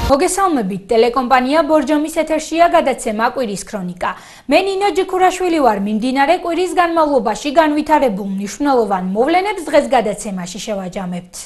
მოგესალმებით, ტელეკომპანია ბორჯომის ეთერშია გადაცემა კვირის ქრონიკა. მე ნინო ჯიქურაშვილი ვარ, მიმდინარე კვირის განმავლობაში განვითარებულ მნიშვნელოვან მოვლენებს დღეს გადაცემაში შევაჯამებთ.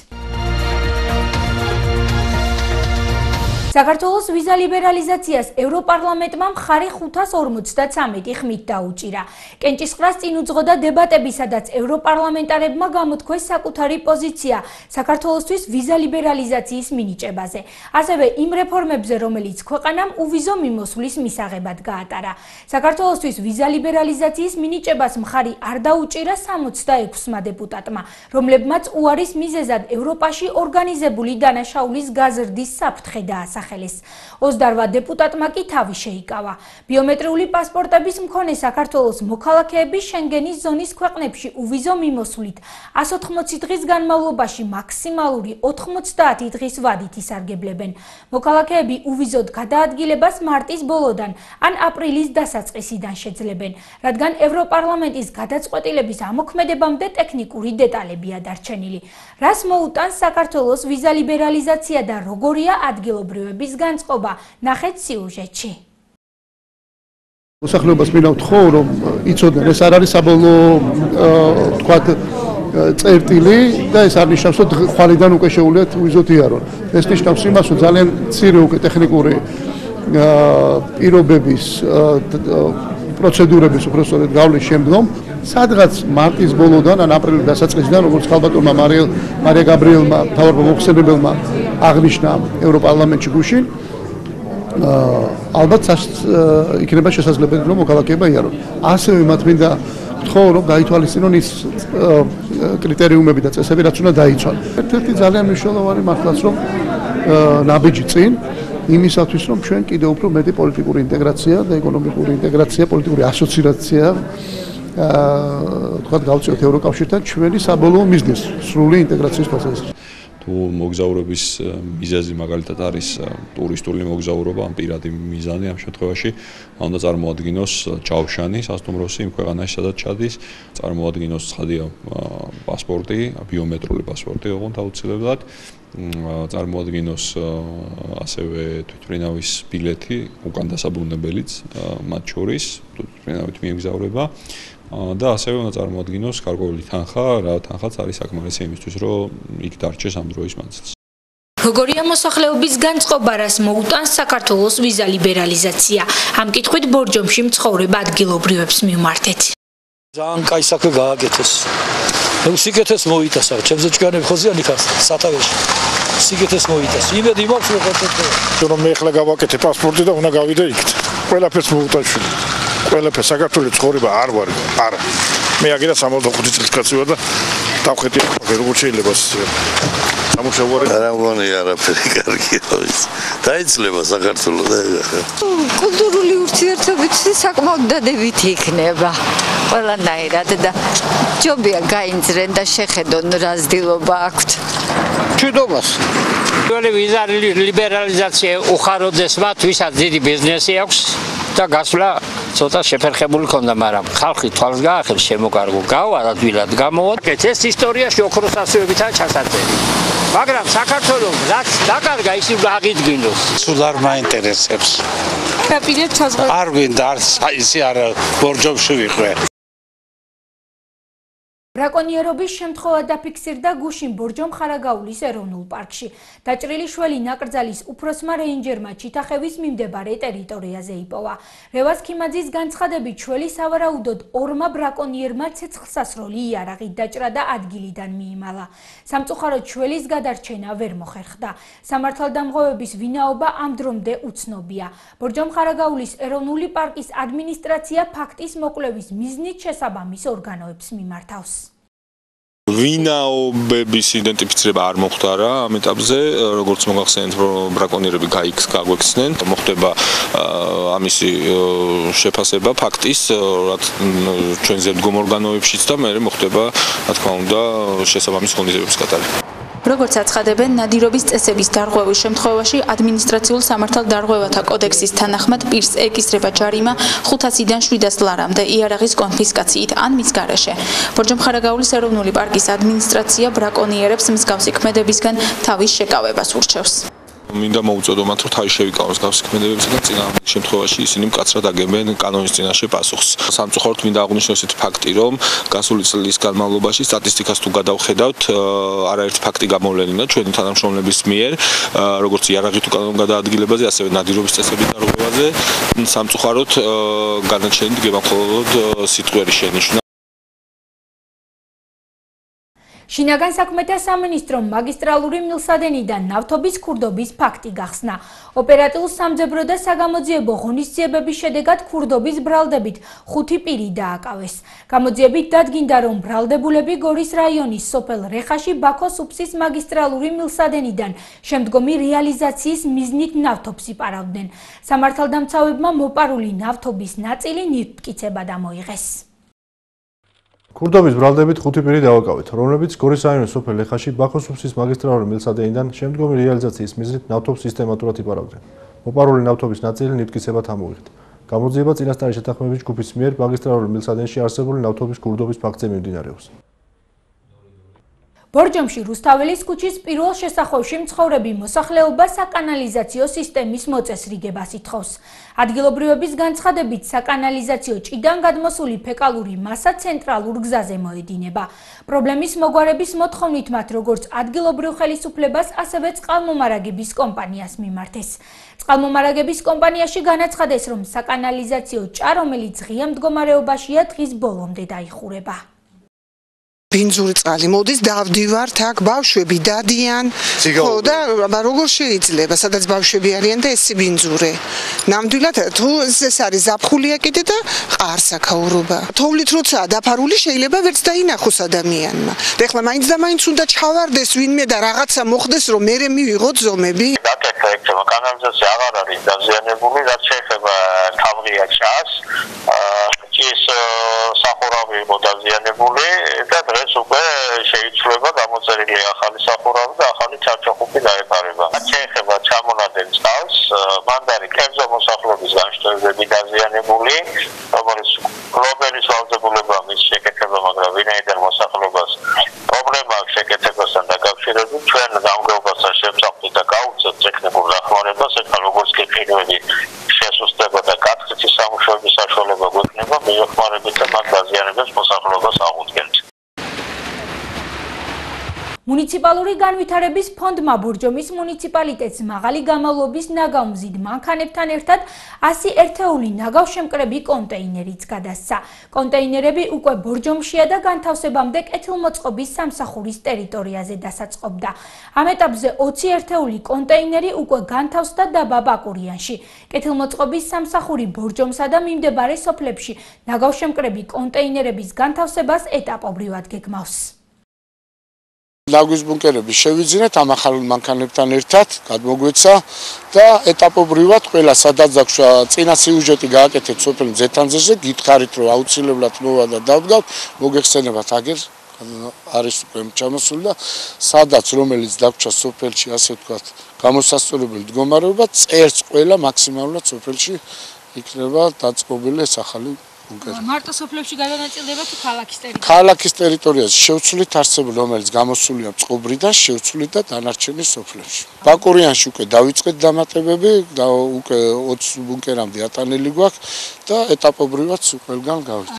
საქართველოს ვიზა ლიბერალიზაციას ევროპარლამენტმა მხარი 553 ხმით დაუჭირა. კენჭისყრას წინ უძღოდა დებატები, სადაც ევროპარლამენტარებმა გამოთქვეს საკუთარი პოზიცია საქართველოსთვის ვიზა ლიბერალიზაციის მინიჭებაზე. ასევე იმ რეფორმებზე, რომელიც ქვეყანამ უვიზო მიმოსვლის მისაღებად გაატარა. საქართველოსთვის ვიზა ლიბერალიზაციის მინიჭებას მხარი არ დაუჭირა 66-მა დეპუტატმა, რომლებმაც უარის მიზეზად ევროპაში ორგანიზებული დანაშაულის გაზრდის საფრთხე დაასახელეს. 28 დეპუტატმა კი თავი შეიკავა. ბიომეტრიული პასპორტების მქონე საქართველოს მოქალაქეები შენგენის ზონის ქვეყნებში უვიზო მიმოსვლით 180 დღის განმავლობაში მაქსიმალური 90 დღის ვადით ისარგებლებენ. მოქალაქეები უვიზოდ გადაადგილებას მარტის ბოლოდან ან აპრილის დასაწყისიდან შეძლებენ, რადგან ევროპარლამენტის გადაწყვეტილების ამოქმედებამდე ტექნიკური დეტალებია დარჩენილი. რას მოუტანს საქართველოს ვიზა ლიბერალიზაცია და როგორია ადგილობრივი განწყობა, ნახეთ სიუჟეტში. მოსახლეობას მინდა ვთხოვ, რომ იცოდნენ, ეს არ არის საბოლოო თქვათ წერტილი და ეს არ ნიშნავს, რომ ხვალიდან უკვე შეუძლიათ ვიზოთ იარონ. ეს ნიშნავს იმას, რომ ძალიან მცირე უკვე ტექნიკური პირობების პროცედურების უბრალოდ გავლის შემდგომ სადღაც მარტის ბოლოდან ან აპრილის დასაწყისიდან, როგორც ხალბატონმა მარია გაბრიელმა მთავრობა მოხსენებელმა აღნიშნა ევროპარლამენტში გუშინ, ალბათ იქნება შესაძლებელი, რომ მოქალაქეება იარონ. ასევე მათ მინდა ვთხოვ, რომ გაითვალისწინონ ის კრიტერიუმები და წესები, რაც უნდა დაიცვალონ. ერთ-ერთი ძალიან მნიშვნელოვანი მართლაც, რომ ნაბიჯი წინ იმისათვის, რომ ჩვენ კიდევ უფრო მეტი პოლიტიკური ინტეგრაცია და ეკონომიკური ინტეგრაცია, პოლიტიკური ასოციაცია თქვათ გავწიოთ ევროკავშირთან ჩვენი საბოლოო მიზნის სრული ინტეგრაციის პროცესში. თუ მოგზაურობის მიზეზი მაგალითად არის ტურისტული მოგზაურობა, ან პირადი მიზანი ამ შემთხვევაში უნდა წარმოადგინოს ჯავშანი სასტუმროსი იმ ქვეყანაში, სადაც ჩადის, წარმოადგინოს ცხადია პასპორტი, ბიომეტრიული პასპორტი, ოღონდ აუცილებლად წარმოადგინოს ასევე თვითმფრინავის ბილეთი, უკან დასაბრუნებელიც მათ შორის, თვითმფრინავით მიემგზავრება. და ასევე უნდა წარმოადგინოს გარკვეული თანხა, რა თანხაც არის საკმარისი იმისთვის, რომ იქ დარჩეს ამ დროის მანძილზე. როგორია მოსახლეობის განწყობა, რას მოუტანს საქართველოს ვიზა ლიბერალიზაცია? ამ კითხვით ბორჯომში მცხოვრებ ადგილობრივებს მივმართეთ. ძალიან კაი საქმე გააკეთეს. სიკეთეს მოიტანა, ჩემზე ჭკვიანები ხოზიან იქ სათავეში. სიკეთეს მოიტანა. იმედი მაქვს რომ კონტაქტი. რომ მე ახლა გავაკეთე პასპორტი და უნდა გავიდე იქით. ყველაფერს მოუტანშვილი. ყველაფერს საქართველოს ცხოვრება არ ვარ, არა. მე აგერა 65 წლის კაცი ვარ და დავხედე როგორ შეიძლება სამუშაოა. არა მგონი არაფერი კარგია ის. დაიცლება საქართველოს და კულტურული ურთიერთობები საკმაოდ დადებითი იქნება. ყველანაირად და ჯობია გაინძრენ და შეხედონ რა ზრდილობა აქვთ. მშვიდობას. ვიზა ლიბერალიზაცია უხაროდეს მათ, ვისაც დიდი ბიზნესი აქვს და გასვლა ცოტა შეფერხებული ქონდა, მაგრამ ხალხი თვალს გაახელს შემოკარგო, გავა ადვილად გამოვა. ეს ისტორიაში ოქროს ასოებითაა ჩასაწერი. მაგრამ საქართველოს რაც დაკარგა, ის უნდა აღიდგინოს. სულ არ მაინტერესებს. კაპიტეთ ჩაზღვა. არ გვინდა ისე არა ბორჯომში ვიყვე. ბრაკონიერობის შემთხვევა დაფიქსირდა გუშინ ბორჯომ-ხარაგაულის ეროვნულ პარკში. დაჭრილი შველი ნაკრძალის უფროსმა რეინჯერმა ჩიტახევის მიმდებარე ტერიტორიაზე იპოვა. რევაზ ქიმაძის განცხადებით, შველი სავარაუდოდ ორმა ბრაკონიერმა ცეცხლსასროლი იარაღით დაჭრა და ადგილიდან მიიმალა. სამწუხაროდ შველის გადარჩენა ვერ მოხერხდა. სამართალდამღოვების ვინაობა ამ დრომდე უცნობია. ბორჯომ-ხარაგაულის ეროვნული პარკის ადმინისტრაცია ფაქტის მოკვლევის მიზნით შესაბამის ორგანოებს მიმართავს. ვინაობების იდენტიფიცირება არ მოხდარა ამ ეტაპზე, როგორც მოგახსენეთ, რომ ბრაკონიერები გაგვექცნენ, მოხდება ამისი შეფასება ფაქტის, რაც ჩვენ ზემდგომ ორგანოებშიც და მერე მოხდება, რა თქმა უნდა, შესაბამის ღონისძიებების გატარება. როგორც აცხადებენ, ნადირობის წესების დარღვევის შემთხვევაში ადმინისტრაციულ სამართალდარღვევათა კოდექსის თანახმად პირს ეკისრება ჯარიმა 500-დან 700 ლარამდე იარაღის კონფისკაციით ან მის გარეშე. ბორჯომ-ხარაგაულის ეროვნული პარკის ადმინისტრაცია ბრაკონიერებს მსგავსი ქმედებისგან თავის შეკავებას ურჩევს. მინდა მოუწოდო მათ, რომ თავის შევიკავოს გავსაქმედებებსა და წინააღმდეგ შემთხვევაში ისინი მკაცრად აგებენ კანონის წინაშე პასუხს. სამწუხაროდ მინდა აღვნიშნო ესეთი ფაქტი, რომ გასული წლის განმავლობაში სტატისტიკას თუ გადავხედავთ, არაერთი ფაქტი გამოვლენილა ჩვენი თანამშრომლების მიერ, როგორც იარაღით უკანონო გადაადგილებაზე, ასევე ნადირობის წესების დარღვევაზე. სამწუხაროდ განაჩენით გემახვილებოდ სიტყვიერი შენიშვნა. შინაგან საქმეთა სამინისტრომ მაგისტრალური მილსადენიდან ნავთობის ქურდობის ფაქტი გახსნა. ოპერატიულ სამძებრო და საგამოძიებო ღონისძიებების შედეგად ქურდობის ბრალდებით 5 პირი დააკავეს. გამოძიებით დადგინდა, რომ ბრალდებულები გორის რაიონის სოფელ რეხაში ბაქოს უბსის მაგისტრალური მილსადენიდან შემდგომი რეალიზაციის მიზნით ნავთობს იპარავდნენ. სამართალდამცავებმა მოპარული ნავთობის ნაწილი ნივთმტკიცებად ამოიღეს. ქურდობის ბრალდებით 5 პირი დააკავეთ, რომლებიც გორის რაიონის სოფელ ლეხაში ბაქოს უბსის მაგისტრალური მილსადენიდან შემდგომი რეალიზაციის მიზნით ნავთობს სისტემატურად იპარავდნენ. მოპარული ნავთობის ნაწილი ნივთმტკიცებად ამოიღეთ. გამოძიება წინასწარი შეთანხმების ჯგუფის მიერ მაგისტრალური მილსადენში არსებული ნავთობის ქურდობის ფაქტზე მიმდინარეობს. ბორჯომში რუსთაველის ქუჩის პირველ შესახვევში მცხოვრები მოსახლეობა საკანალიზაციო სისტემის მოწესრიგებას ითხოვს. ადგილობრივების განცხადებით, საკანალიზაციო ჭიდან გადმოსული ფეკალური მასა ცენტრალურ გზაზე მოედინება. პრობლემის მოგვარების მოთხოვნით მათ როგორც ადგილობრივ ხელისუფლებას, ასევე წყალმომარაგების კომპანიას მიმართეს. წყალმომარაგების კომპანიაში განაცხადეს, რომ საკანალიზაციო ჭა, რომელიც ღია მდგომარეობაშია, დღის ბოლომდე დაიხურება. ბინძური წყალი მოდის, დავდივართ აქ, ბავშვები დადიან. ხო და როგორ შეიძლება, სადაც ბავშვები არიან და ეს ბინძური. ნამდვილად თუ ეს არის ზაფხულია კიდე და ყარს აქაურობა. თოვლით როცაა დაფარული, შეიძლება ვერც დაინახოს ადამიანმა. და ეხლა მაინც და მაინც უნდა ჩავარდეს ვინმე და რაღაცა მოხდეს, რომ მე მივიღოთ ზომები. დაკეთება კანალიზაცია აღარ არის დაზიანებული, რაც შეეხება თავღია ჭას. ჭის სახურავი იყო დაზიანებული და დღეს უკვე შეიცვლება გამოწერილი ახალი სახურავი და ახალი ჩარჩოხუბი დაეფარება. რაც შეეხება ჩამონადენ წყალს, მანდარი კერძო მოსახლეობის განშტოებები დაზიანებული, რომელიც გლობალის ვალდებულება მის შეკეთება, მაგრამ ვინაიდან მოსახლეობას პრობლემა აქვს შეკეთებასთან დაკავშირებით, ჩვენ გამგეობასთან შევწავდით და გავუწევთ ტექნიკურ დახმარებას, ეხლა როგორც კი პირველი შესუსტება და გათხრითის სამუშაოების საშუალება გვექნება, მივეხმარებით და მათ დაზიანებებს მოსახლეობას აღუდგენთ. მუნიციპალური განვითარების ფონდმა ბორჯომის მუნიციპალიტეტს მაღალი გამავლობის ნაგავმზიდ მანქანებთან ერთად 100 ერთეული ნაგავშემკრები კონტეინერიც გადასცა. კონტეინერები უკვე ბორჯომშია და განთავსებამდე კეთილმოწყობის სამსახურის ტერიტორიაზე დასაწყობდა. ამ ეტაპზე 20 ერთეული კონტეინერი უკვე განთავსდა დაბა ბაკურიანში. კეთილმოწყობის სამსახური ბორჯომსა და მიმდებარე სოფლებში ნაგავშემკრები კონტეინერების განთავსებას ეტაპობრივად გეგმავს. ნაგვის ბუნკერები შევიძინეთ ამ ახალ მანქანებთან ერთად, გადმოგვეცა და ეტაპობრივად ყველა სადაც დაგშვა წინა სიუჟეტი გააკეთეთ სოფელ მზეთანძეზე, გითხარით რომ აუცილებლად მოვა და დავდგავთ, მოგეხსენებათ აგერ არის უკვე ჩამოსული და სადაც რომელიც დაგჭა სოფელში ასე ვთქვათ, გამოსასწორებელი მდგომარეობა წერს ყველა მაქსიმალურად სოფელში იქნება დაწყობილი ეს ახალი მარტო სოფლებში გადანაწილდება თუ ქალაქის ტერიტორიაზე? ქალაქის ტერიტორიაზე შევცვლით არსებული, რომელიც გამოსულია წყობრიდან, შევცვლით და დანარჩენი სოფლებში. ბაკურიანში უკვე დავიწყეთ დამატებები და უკვე 20 ბუნკერამდე ატანილი გვაქვს და ეტაპობრივად ყველგან გავიწყეთ.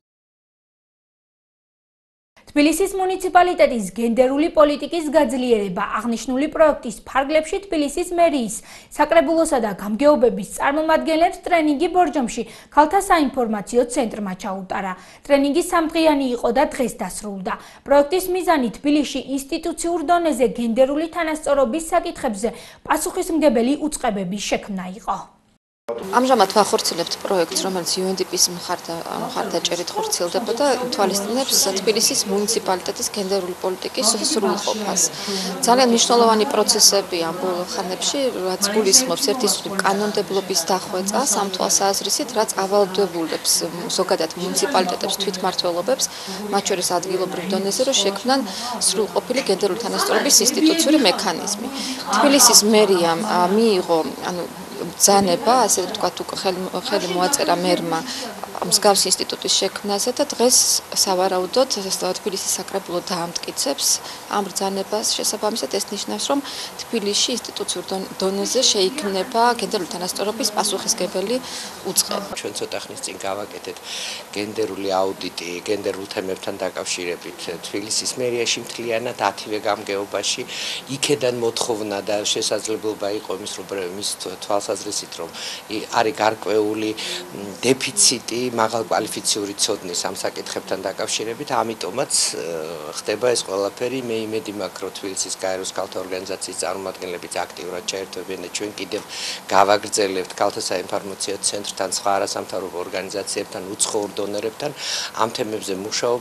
თბილისის მუნიციპალიტეტის გენდერული პოლიტიკის გაძლიერება აღნიშნული პროექტის ფარგლებში თბილისის მერიის საკრებულოსა და გამგეობების წარმომადგენლებს ტრენინგი ბორჯომში ქალთა საინფორმაციო ცენტრმა ჩაუტარა. ტრენინგი სამდღიანი იყო და დღეს დასრულდა. პროექტის მიზანი თბილისში ინსტიტუციურ დონეზე გენდერული თანასწორობის საკითხებზე პასუხისმგებელი უწყებების შექმნა იყო. ამჟამად ვახორციელებთ პროექტს, რომელიც UNDP-ის მხარდაჭერით ხორციელდება და თვალისწინებს თბილისის მუნიციპალიტეტის გენდერული პოლიტიკის სრულყოფას. ძალიან მნიშვნელოვანი პროცესები ამ ბოლო ხანებში, რაც გულისხმობს ერთისული კანონმდებლობის დახვეწა ამ თვალსაზრისით, რაც ავალდებულებს ზოგადად მუნიციპალიტეტებს თვითმმართველობებს, მათ შორის ადგილობრივ დონეზე, რომ შექმნან სრულყოფილი გენდერული თანასწორობის ინსტიტუციური მექანიზმი. თბილისის მერიამ მიიღო, ბრძანება, ასე ვთქვათ, უკვე ხელი მოაწერა მერმა მსგავს ინსტიტუტის შექმნაზე და დღეს სავარაუდოდ თბილისის საკრებულო დაამტკიცებს ამ ბრძანებას შესაბამისად ეს ნიშნავს რომ თბილისში ინსტიტუციურ დონეზე შეიქმნება გენდერული თანასწორობის პასუხისმგებელი უწყება. ჩვენ ცოტა ხნის წინ გავაკეთეთ გენდერული აუდიტი გენდერულ თემებთან დაკავშირებით თბილისის მერიაში მთლიანად 10-ვე გამგეობაში იქედან მოთხოვნა და შესაძლებლობა იყო მის თვალსაზრისით რომ არის გარკვეული დეფიციტი მაღალკვალიფიციური ცოდნის ამ საკითხებთან დაკავშირებით, ამიტომაც ხდება ეს ყველაფერი. მე იმედი მაქვს, რომ თბილისის გაეროს ქალთა ორგანიზაციის წარმომადგენლებიც აქტიურად ჩაერთვებიან და ჩვენ კიდევ გავაგრძელებთ ქალთა საინფორმაციო ცენტრთან, სხვა არასამთავრობო ორგანიზაციებთან, უცხოურ დონორებთან ამ თემებზე მუშაობა.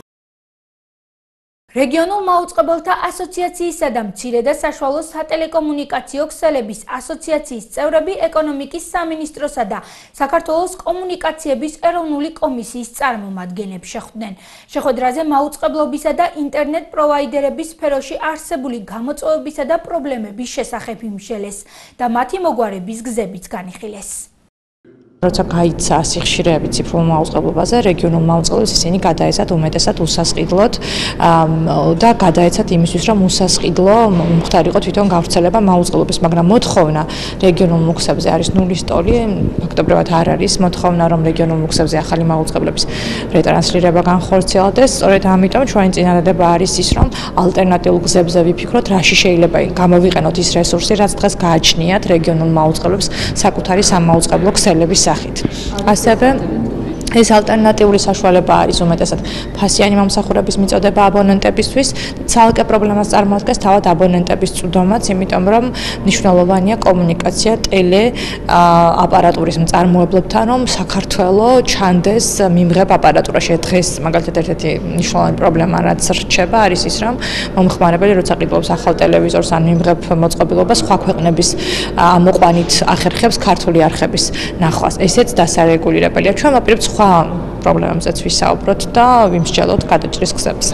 რეგიონულ მაუწყებელთა ასოციაციისა და მცირე და საშუალო სატელეკომუნიკაციო ქსელების ასოციაციის წევრები ეკონომიკის სამინისტროსა და საქართველოს კომუნიკაციების ეროვნული კომისიის წარმომადგენლებს შეხვდნენ. შეხვედრაზე მაუწყებლობისა და ინტერნეტ პროვაიდერების სფეროში არსებული გამოწვევებისა და პრობლემების შესახებ იმშელეს და მათი მოგვარების გზებიც განიხილეს. როცა გაიცა სიხშირეები ციფრულ მაუწყებლობაზე, რეგიონულ მაუწყებლებს ისინი გადაეცათ უმეტესად უსასყიდლოდ და გადაეცათ იმისთვის, რომ უსასყიდლო მომხდარ იყო თვითონ გავრცელება მაუწყებლობის, მაგრამ მოთხოვნა რეგიონულ მუხსებზე არის ნულის ტოლი, ფაქტობრივად არ არის მოთხოვნა, რომ რეგიონულ მუხსებზე ახალი მაუწყებლების რეტრანსლირება განხორციელდეს. სწორედ ამიტომ ჩვენი წინადადება არის ის, რომ ალტერნატიულ გზებზე ვიფიქროთ, რაში შეიძლება გამოვიყენოთ ის რესურსი, რაც დღეს გააჩნიათ რეგიონულ მაუწყებლებს საკუთარი სამაუწყებლო ქსელების ასევე ეს ალტერნატიული საშუალება არის უმეტესად ფასიანი მომსახურების მიწოდება აბონენტებისთვის. ცალკე პრობლემას წარმოადგენს თავად აბონენტების წვდომაც, იმიტომ რომ მნიშვნელოვანია კომუნიკაცია ტელე აპარატურის მწარმოებლებთან, რომ საქართველოს ჩანდეს მიმღებ აპარატურაში. დღეს მაგალითად ერთ-ერთი მნიშვნელოვანი პრობლემა რაც რჩება არის ის, რომ მომხმარებელი როცა ყიდულობს ახალ ტელევიზორს ან მიმღებ მოწყობილობას სხვა ქვეყნების ამოყვანით ახერხებს ქართული არხების ნახვას. ესეც დასარეგულირებელია. ჩვენ ვაპირებთ სხვა პრობლემებზეც ვისაუბროთ და ვიმსჯელოთ გადაჭრის გზებზე.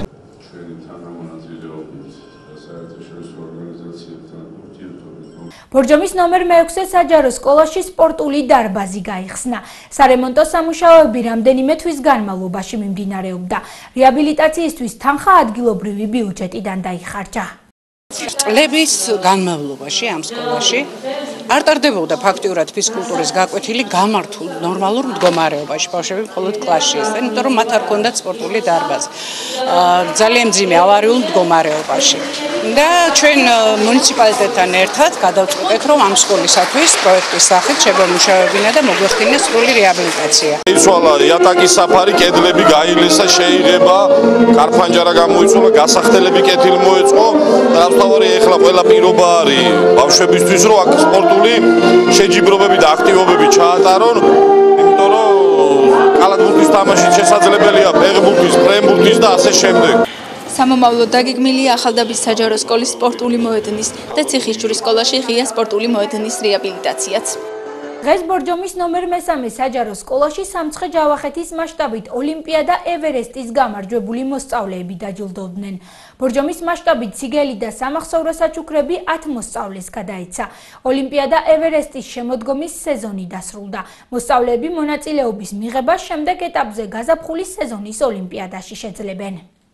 ბორჯომის ნომერ 6 საჯარო სკოლაში სპორტული დარბაზი გაიხსნა. სარემონტო სამუშაოები რამდენიმე თვის განმავლობაში მიმდინარეობდა. რეაბილიტაციისთვის თანხა ადგილობრივი ბიუჯეტიდან დაიხარჯა. წლების განმავლობაში ამ სკოლაში არ ტარდებოდა ფაქტიურად ფიზკულტურის გაკვეთილი გამართულ ნორმალურ მდგომარეობაში. ბავშვები მხოლოდ კლასში ისწავლენ, იმიტომ რომ მათ არ ჰქონდათ სპორტული დარბაზი. ძალიან მძიმე ავარიულ მდგომარეობაში. და ჩვენ მუნიციპალიტეტთან ერთად გადავწყვეტეთ, რომ ამ სკოლისათვის პროექტის სახით შემომუშავებინა და მოგვეხდინა სრული რეაბილიტაცია. იცვალა იატაკის საფარი, კედლები გაილესა, შეიღება, კარფანჯარა გამოიწვია, გასახდელები კეთილი მოეწყო. თავარი ეხლა ყველა პირობა არის ბავშვებისთვის, რომ აქ სპორტული შეჯიბრობები და აქტივობები ჩაატარონ, იმიტომ რომ კალათბურთის თამაში შესაძლებელია ფეხბურთის, ფრენბურთის და ასე შემდეგ. სამომავლოდ დაგეგმილია ახალდაბის საჯარო სკოლის სპორტული მოედნის და ციხისჯვრის სკოლაში ღია სპორტული მოედნის რეაბილიტაციაც. დღეს ბორჯომის ნომერ 3 საჯარო სკოლაში სამცხე-ჯავახეთის მასშტაბით ოლიმპიადა ევერესტის გამარჯვებული მოსწავლეები დაჯილდოვდნენ. ბორჯომის მასშტაბით ციგელი და სამახსოვრო საჩუქრები 10 მოსწავლეს გადაეცა. ოლიმპიადა ევერესტის შემოდგომის სეზონი დასრულდა. მოსწავლეები მონაწილეობის მიღებას შემდეგ ეტაპზე გაზაფხულის სეზონის ოლიმპიადაში შეძლებენ.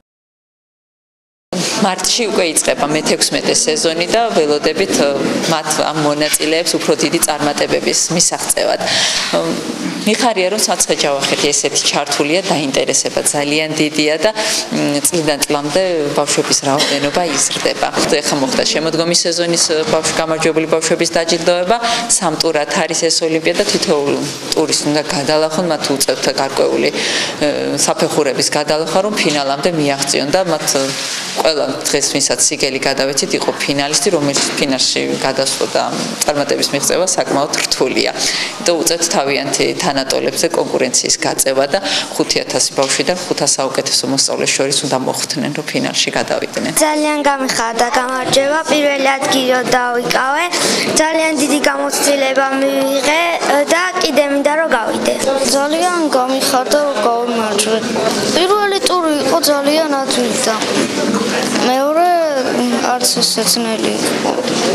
მარტში უკვე იწყება მე-16 სეზონი და ველოდებით მათ ამ მონაწილეებს უფრო დიდი წარმატებების მისაღწევად. მიხარია რომ სამცხე-ჯავახეთი ესეთი ჩართულია, დაინტერესება ძალიან დიდია და წლიდან წლამდე ბავშვების რაოდენობა იზრდება. ეხლა მოხდა შემოდგომის სეზონის გამარჯვებული ბავშვების დაჯილდოება, 3 ტურად არის ეს ოლიმპიადა, თითოეული ტურის უნდა გადალახონ, მათ უწევთ გარკვეული საფეხურების გადალახვა, რომ ფინალამდე მიაღწიონ და მათ ყველა დღეს ვინცაც სიგელი გადავეცით, იყო ფინალისტი, რომელიც ფინალში გადასვლა და წარმატების მიღწევა საკმაოდ რთულია. იმიტომ უწევთ თავიანთი თანატოლებზე კონკურენციის გაწევა და 5000 ბავშვიდან 500 საუკეთესო მოსწავლეს შორის უნდა მოხვდნენ, რომ ფინალში გადავიდნენ. ძალიან გამიხარდა გამარჯვება, პირველი ადგილი დავიკავე, ძალიან დიდი გამოცდილება მივიღე და კიდე მინდა რომ გავიდე. ძალიან გამიხარდა რომ გავიმარჯვე. პირველი ტური იყო ძალიან ადვილი და მეორე არც ისე ძნელი იყო.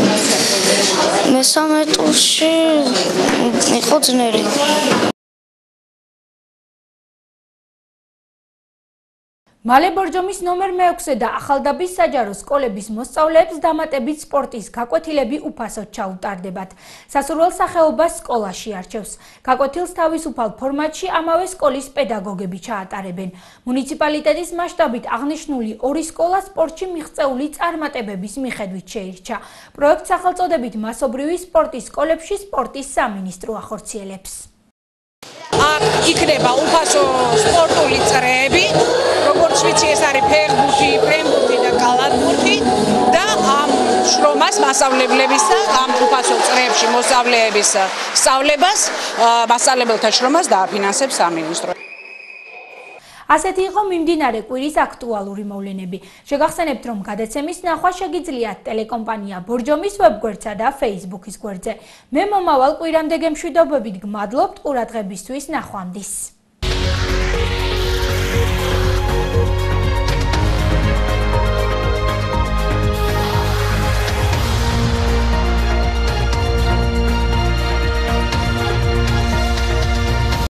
მესამე ტურში იყო ძნელი. მალე ბორჯომის ნომერ 6 და ახალდაბის საჯარო სკოლების მოსწავლეებს დამატებით სპორტის გაკვეთილები უფასოდ ჩაუტარდებათ. სასურველ სახეობას სკოლაში არჩევს. გაკვეთილს თავისუფალ ფორმატში ამავე სკოლის პედაგოგები ჩაატარებენ. მუნიციპალიტეტის მასშტაბით აღნიშნული ორი სკოლა სპორტში მიღწეული წარმატებების მიხედვით შეირჩა. პროექტს სახელწოდებით მასობრივი სპორტის სკოლებში სპორტის სამინისტრო ახორციელებს. აქ იქნება უფასო სპორტული წრეები, როგორც ვიცი ეს არის ფეხბურთი, ფრენბურთი და კალათბურთი და ამ შრომას მასწავლებლების და ამ უფასო წრეებში მოსწავლეების სწავლებას მასწავლებელთა შრომას დააფინანსებს სამინისტრო. ასეთი იყო მიმდინარე კვირის აქტუალური მოვლენები. შეგახსენებთ, რომ გადაცემის ნახვა შეგიძლიათ ტელეკომპანია ბორჯომის ვებგვერდსა და Facebook-ის გვერდზე. მე მომავალ კვირამდე გემშვიდობებით გმადლობთ ყურადღებისთვის, ნახვამდის.